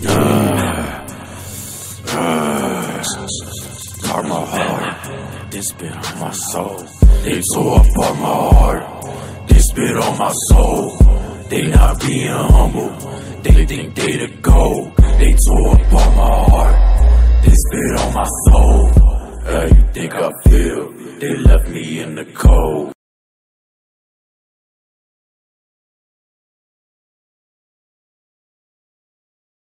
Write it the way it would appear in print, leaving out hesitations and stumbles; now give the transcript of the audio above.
Tore my heart, they spit on my soul. They tore apart my heart, they spit on my soul. They not being humble, they think they the gold. They tore apart my heart, they spit on my soul. How you think I feel? They left me in the cold.